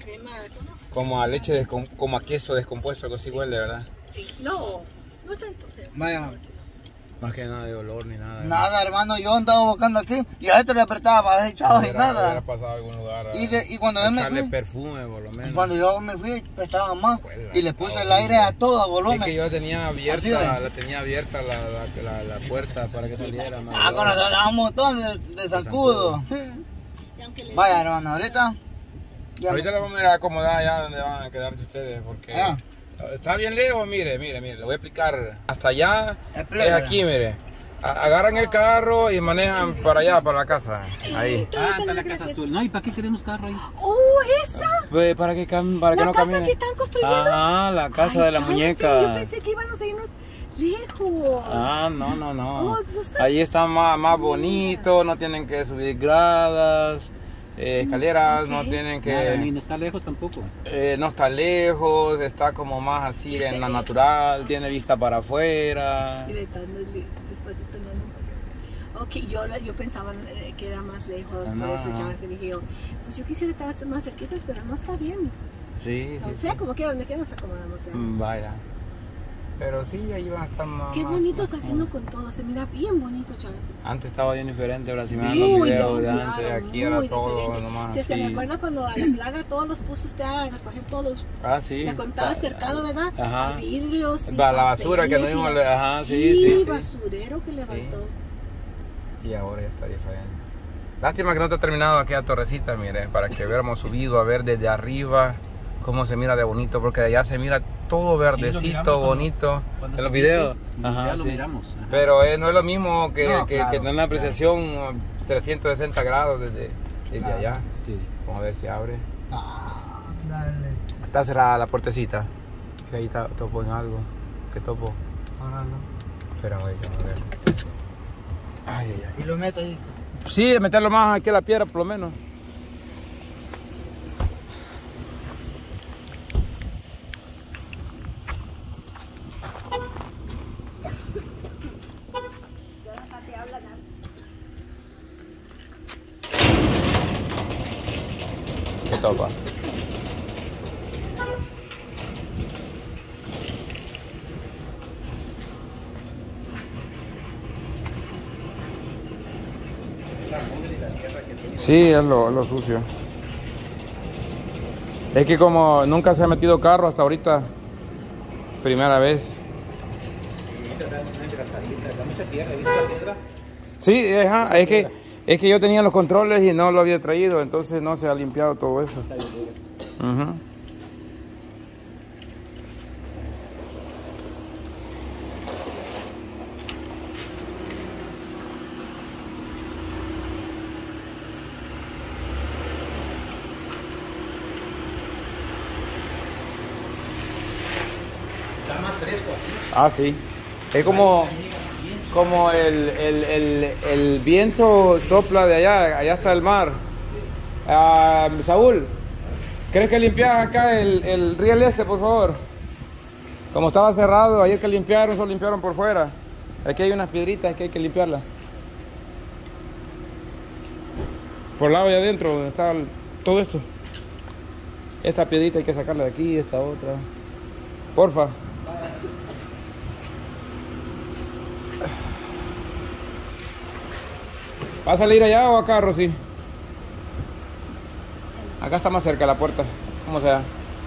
crema, ¿cómo? Como a leche, como a queso descompuesto, algo así huele, ¿verdad? Sí, no tanto feo. Vaya. Más que nada de olor ni nada. Nada, hermano, yo andaba buscando aquí y a este le apretaba para ver chavos y nada. Hubiera pasado a algún lugar Y cuando yo me echarle fui, perfume por lo menos. y cuando yo me fui, prestaba más Huela, y le puse el horrible. aire a todo a volumen. Es que yo tenía Así, abierta, ¿ve? la puerta para que saliera más. Ah, con nosotros daba un montón de zancudo. Y aunque le Vaya, hermano, ahorita. Ya Ahorita le vamos a ir a acomodar allá donde van a quedarse ustedes porque Ah. está bien lejos, mire, le voy a explicar. Hasta allá Explícale. es aquí, mire. Agarran el carro y manejan para allá, para la casa. Ahí. Ah, está la casa azul. No, ¿y para qué queremos carro ahí? ¡Esa! Pues, para que no La casa camine. que están construyendo. Ah, la casa de la cállate, muñeca. Yo pensé que íbamos a irnos lejos. Ah, no. Oh, no está- Ahí está más bonito, no tienen que subir gradas, escaleras, no tienen Nada, ni que... no está lejos tampoco. no está lejos, está como más así en la natural, tiene vista para afuera. Gritando despacito, no. Ok, yo pensaba que era más lejos, por No. eso ya te dije yo, pues yo quisiera estar más cerquitas, pero no está bien. Sí, O sea, como quiera, donde quiera nos acomodamos. ¿Eh? Vaya. Pero sí, ahí van a estar más... Qué más- bonito más está haciendo con todo, se mira bien bonito, Jonathan. Antes estaba bien diferente, ahora si me dan Sí, los muy videos de bien, antes, claro, aquí era muy todo diferente. nomás Si se así. recuerda cuando a la plaga todos los puestos te a recoger todos los... Ah, sí. La contaba cercado, ¿verdad? Ajá. A vidrios, y La basura que papeles, no y vimos, ajá, sí. basurero que levantó. Y ahora ya está diferente. Lástima que no está terminado aquella torrecita, mire, para que hubiéramos subido a ver desde arriba cómo se mira de bonito, porque de allá se mira todo verdecito, bonito. Cuando En los subiste, videos. ya lo sí. miramos. Ajá. Pero no es lo mismo que, No, que, claro, que tener una apreciación 360 grados desde Claro. allá. Sí. Vamos a ver si abre. Ah, dale. Está cerrada la puertecita. Que ahí topo en algo. ¿Qué topo? Ahora no. Espera, güey, vamos a ver. Ay. Y lo meto ahí. Sí, meterlo más aquí a la piedra por lo menos. ¿Qué topa? Sí, es lo sucio. Es que como nunca se ha metido carro hasta ahorita, primera vez. Da mucha tierra, ¿viste la piedra? Sí, ajá, es que yo tenía los controles y no lo había traído, entonces no se ha limpiado todo eso. Ujú. Está más fresco aquí. Ah, sí. Es como el viento sopla de allá está el mar. Ah, Saúl, ¿crees que limpias acá el riel este, por favor? Como estaba cerrado, ayer que limpiaron, solo limpiaron por fuera. Aquí hay unas piedritas que hay que limpiarlas. Por el lado de adentro, donde está todo esto. Esta piedrita hay que sacarla de aquí, esta otra. Porfa. ¿Va a salir allá o acá, Rosy? Acá está más cerca la puerta, como sea.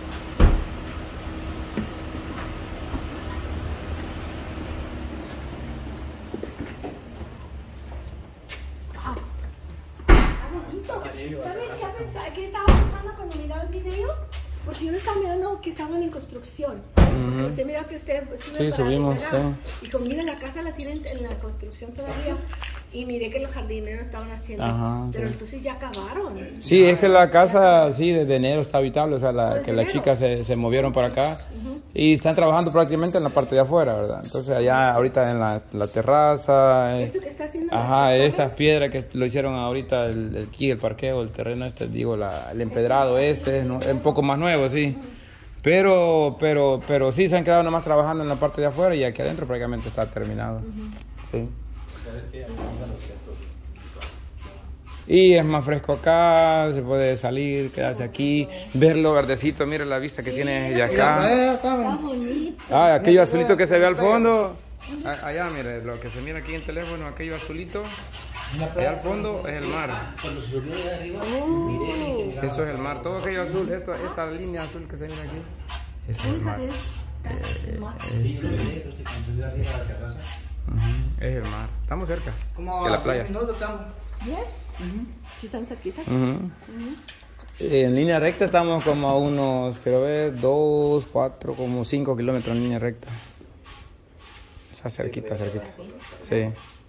¿Sabes qué estaba pensando cuando miraba el video? Porque yo estaba mirando que estaban en construcción. Porque usted mira que usted sube Sí, para subimos, arriba, sí. y como mira la casa la tienen en la construcción todavía. Y miré que los jardineros estaban haciendo. Ajá, pero sí. entonces ya acabaron. Sí, es que la casa, sí, desde enero está habitable, o sea, ¿Desde que las enero? chicas se movieron para acá y están trabajando prácticamente en la parte de afuera, ¿verdad? Entonces allá ahorita en la terraza, Eso que está haciendo. ajá, las estas piedras que lo hicieron ahorita, aquí, el parqueo, el terreno este, digo, el empedrado este, es un poco más nuevo, sí. Pero sí se han quedado nomás trabajando en la parte de afuera y aquí adentro prácticamente está terminado. Sí. ¿Sabes qué? A mí me gustan los frescos. Y es más fresco acá, se puede salir, quedarse aquí, ver lo verdecito, mire la vista que tiene de acá. Está bonito. Ah, aquello azulito que se ve al fondo. Allá, mire, lo que se mira aquí en teléfono, aquello azulito. Allá al fondo es el mar. Cuando subió de arriba, miré y se miraba. Eso es el mar. Todo aquello azul, esta línea azul que se mira aquí, es el mar. Sí, yo lo miré, pero se construyó arriba de la terraza. Es el mar. Estamos cerca Como de la a playa. 10 minutos estamos. ¿Bien? ¿Sí están cerquitas? En línea recta estamos como a unos, quiero ver, 2, 4, como 5 kilómetros en línea recta. Está cerquita, cerquita. Sí.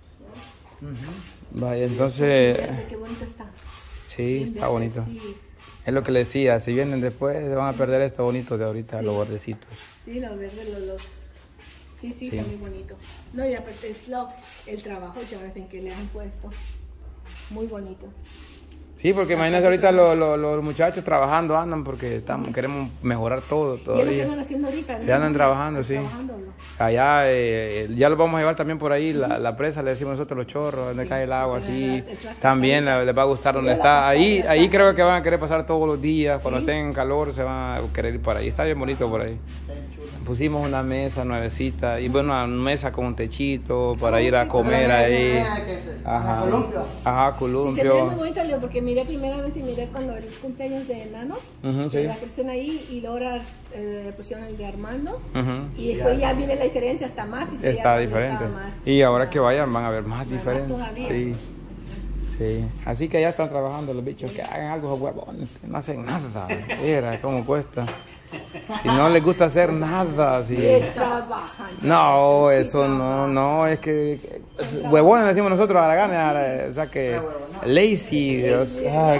Vaya, entonces, Fíjate qué bonito está. sí, está bonito. Sí, Es lo que le decía, si vienen después se van a perder esto bonito de ahorita, los bordecitos. sí, los verdes, los... Sí, Sí. está muy bonito. No, y aparte es el trabajo, Jonathan, que le han puesto. Muy bonito. Sí, porque imagínense ahorita los muchachos trabajando andan porque queremos mejorar todo ¿Y es lo que todavía. andan haciendo ahorita? ¿no? Ya andan trabajando, sí. Trabajando, ¿no? Allá ya lo vamos a llevar también por ahí, la presa, le decimos nosotros los chorros, donde cae el agua, así. Es la También les va a gustar donde está. Ahí creo que van a querer pasar todos los días. Cuando estén en calor se van a querer ir por ahí. Está bien bonito por ahí. Pusimos una mesa nuevecita y bueno, una mesa con un techito para ir a comer ahí. Ajá. Columpio. Ajá, Y se ve muy columpio. bonito, Leo, porque miré cuando el cumpleaños de Nano, Ujú, sí. la pusieron ahí y luego ahora pusieron el de Armando. Ujú. Y después ya viene la diferencia hasta más. Y se Está veía diferente. estaba más. Y ahora que vayan van a ver más Más diferente. todavía. Sí. Sí. Así que ya están trabajando los bichos, que hagan algo huevones, que no hacen nada. Mira cómo cuesta. Si no les gusta hacer nada, si... Trabajan. No, eso no, es que huevones decimos nosotros a la gana, o sea que lazy, Dios,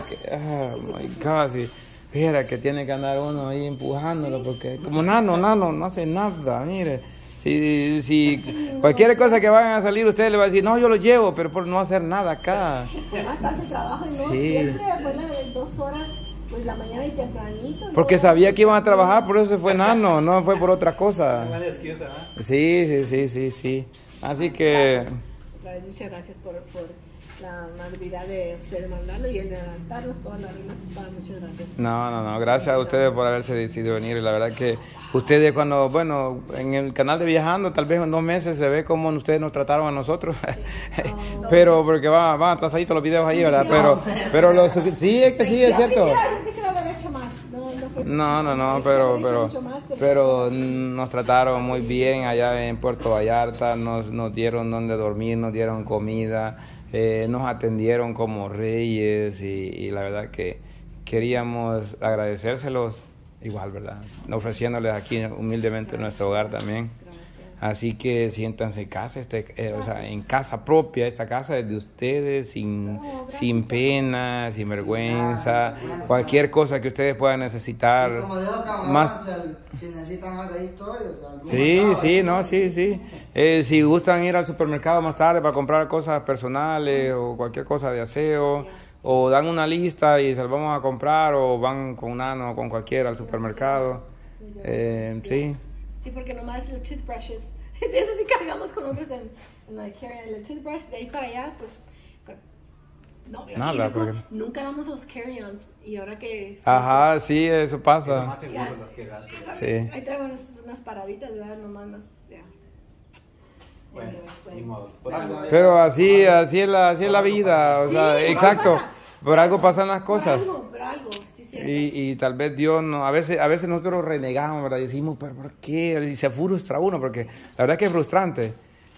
my God, si mira que tiene que andar uno ahí empujándolo porque como nano no hace nada, mire. Si cualquier cosa que vayan a salir, usted le va a decir, no, yo lo llevo, pero por no hacer nada acá. Fue bastante trabajo y no Sí. siempre fue la de 2 horas, pues la mañana y tempranito. Porque luego- sabía que iban a trabajar, por eso se fue nano, no fue por otra cosa. Buena excusa, ¿ah? Sí. Así que... Otra vez, muchas gracias por la amabilidad de ustedes mandarlo y el de adelantarnos todas las reglas para muchas gracias. No, gracias a ustedes por haberse decidido venir. Y la verdad que ustedes bueno, en el canal de Viajando, tal vez en 2 meses se ve cómo ustedes nos trataron a nosotros. Pero porque van atrasaditos los videos ahí, ¿verdad? Pero sí, es que sí, es cierto. Yo quisiera haber hecho más. No, pero nos trataron muy bien allá en Puerto Vallarta, nos dieron donde dormir, nos dieron comida, nos atendieron como reyes y la verdad que queríamos agradecérselos igual, ¿verdad? Ofreciéndoles aquí humildemente nuestro hogar también. Así que siéntanse en casa, o sea, en casa propia, esta casa es de ustedes, sin pena, sin vergüenza, cualquier cosa que ustedes puedan necesitar. Y como dijo Camarón, Más- o sea, si necesitan algo ahí estoy, o sea, algún Sí, mercado, sí. Si gustan ir al supermercado más tarde para comprar cosas personales o cualquier cosa de aseo, o dan una lista y se las vamos a comprar, o van con Nano o con cualquiera al supermercado. Sí. Sí, porque nomás los toothbrushes, eso sí cargamos con otros en la carry-on, el toothbrush, de ahí para allá, pues, no, Nada, y luego porque- nunca damos los carry-ons, y ahora que... Ajá, sí, eso Lo pasa. más seguro las que gastan. Sí. Ahí traigo unas paraditas, ¿verdad? Nomás, ya. Bueno, Anyway, ni modo. Pero así es la vida, o sea, Sí, exacto. pasa. Por algo pasan las cosas. Por algo, sí, sí. Y tal vez Dios no, a veces nosotros renegamos, ¿verdad? Y decimos, ¿pero por qué? Y se frustra uno, porque la verdad que es frustrante.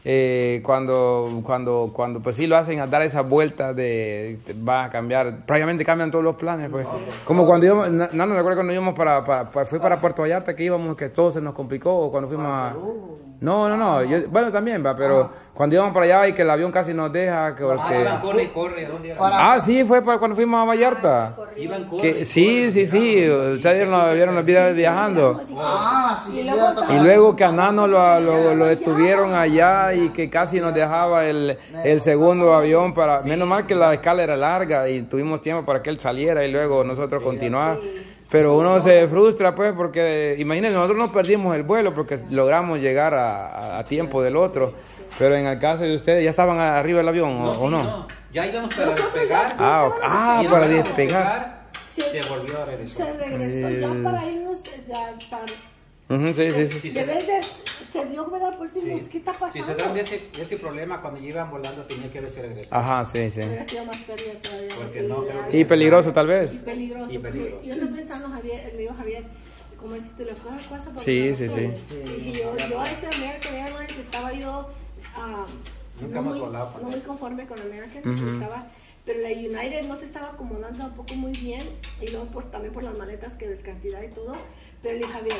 Cuando pues sí lo hacen a dar esa vuelta va a cambiar, prácticamente cambian todos los planes, pues. Como cuando íbamos, no recuerdo cuando íbamos fue para Puerto Vallarta que íbamos, que todo se nos complicó, o cuando fuimos a... No, bueno también va, pero cuando íbamos para allá y que el avión casi nos deja, que porque... Iban, corre y corre. ¿A dónde iban? Ah, sí, fue cuando fuimos a Vallarta. Iban, corre. Que, sí, ustedes vieron los videos de Viajando. Ah, sí, Y sí. luego Y luego que a Nano lo estuvieron allá y que casi nos dejaba el segundo avión para... Menos mal que la escala era larga y tuvimos tiempo para que él saliera y luego nosotros continuar. Pero uno se frustra pues porque, imagínense, nosotros no perdimos el vuelo porque logramos llegar a tiempo del otro. Pero en el caso de ustedes, ¿ya estaban arriba del avión o no? No, ya íbamos para Nosotros despegar. Ah, Y para íbamos a despegar. Sí. Se volvió a regresar. Se regresó ya para irnos, ya para... Ujú, sí. Sí, De vez se dio, ¿verdad? Por si Sí. ¿qué está pasando? Si se dan de ese problema, cuando iban volando, tenía que haberse regresado. Ajá, sí. Hubiera sido más pérdida todavía. Porque sí, no, ya. creo que- Y peligroso tal vez. Y peligroso. Y peligroso. Porque yo estoy pensando, Javier, le digo Javier, como dijiste, las cosas pasan por Sí, una sí, razón. sí. Y yo a ese American Airlines estaba yo Nunca no hemos muy, volado con no él. muy conforme con American, Ujú. pero la United no se estaba acomodando tampoco muy bien, y luego también por las maletas, que de cantidad y todo, pero le dije, Javier,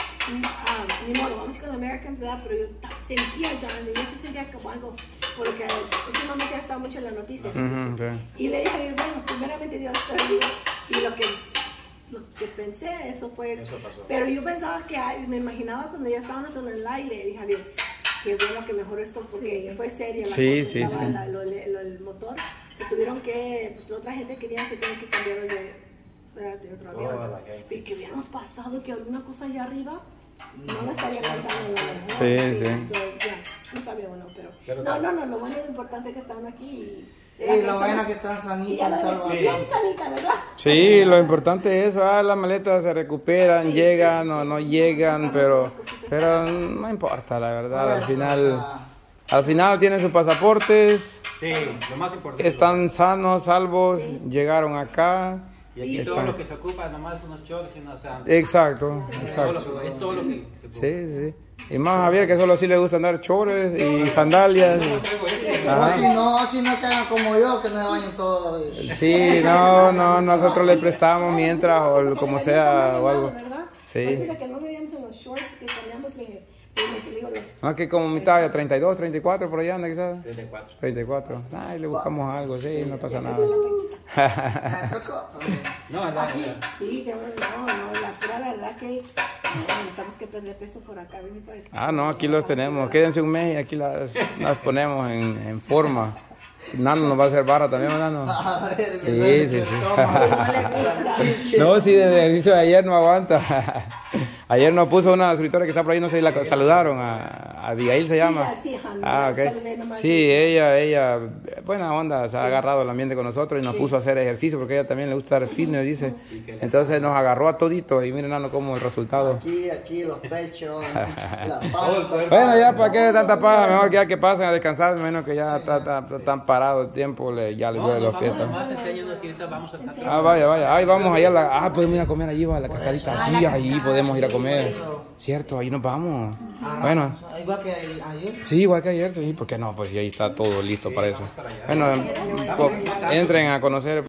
ni modo, vamos con Americans, ¿verdad? Pero yo sentía ya, yo sí sentía como algo, porque últimamente ha estado mucho en las noticias. Ujú, sí. Y le dije, bueno, primeramente Dios te bendiga. Y lo que pensé, eso fue. Eso pasó. Pero yo pensaba que, me imaginaba cuando ya estábamos en el aire, dije, Javier, qué bueno que mejoró esto, porque fue seria la Sí, cosa, sí, estaba sí. el motor. Se tuvieron que, pues la otra gente quería, se tienen que cambiar de otro avión. Toda la gente. Y que hubiéramos pasado que alguna cosa allá arriba. No la estaría contando la Sí, verdad. sí. Ya, no sabía uno, pero. Pero No, lo bueno es importante que estaban aquí. Y lo bueno es que están sanitos, Y ya lo salvados. bien sanita, ¿verdad? Sí, lo importante es eso, las maletas se recuperan, llegan o no llegan, pero no importa, la verdad, al final tienen sus pasaportes, Sí, lo más importante. están sanos, salvos, llegaron acá. Y aquí Están- todo lo que se ocupa, nomás unos shorts y unas sandalias. Exacto, Es exacto. todo lo que se ocupa. Sí. Y más Javier, que solo sí le gusta andar chores y sandalias. O si no quedan como yo, que no se bañen todos. Sí, no, nosotros le prestamos mientras o como sea o algo. ¿Verdad? Sí. Así de que no veíamos en los shorts que cambiamos, le digo, los. No, que como mi talla, 32, 34, por allá anda quizás. 34. 34. Ay, le buscamos algo, sí, no pasa nada. No, es la Sí, no, la pura verdad que necesitamos que perder peso por acá. Ven para acá. Ah, no, aquí los tenemos. Quédense un mes y aquí las ponemos en forma. Nano nos va a hacer barra también, Nano. Sí. No, sí, desde el inicio de ayer no aguanta. Ayer nos puso una suscriptora que está por ahí, no sé si la saludaron, a Abigail se llama. Sí, Hannah, Ok. saludé nomás. Sí, ella, buena onda, se ha agarrado el ambiente con nosotros y nos puso a hacer ejercicio porque a ella también le gusta el fitness, dice. Entonces nos agarró a todito y miren, Nano, cómo el resultado. Aquí, los pechos, la panza. Bueno, ya para qué tanta paja, mejor que ya que pasen a descansar, menos que ya están parados el tiempo, ya les duele los pies. Vamos más, enséñanos y ahorita vamos a estar. Ah, vaya, ahí vamos allá, podemos ir a comer allí, a la cascadita, sí, ahí podemos ir a comer. Cierto, ahí nos vamos. Bueno, Igual que ayer. sí, igual que ayer, sí, ¿por qué no? Pues ahí está todo listo para eso. Bueno, entren a conocer.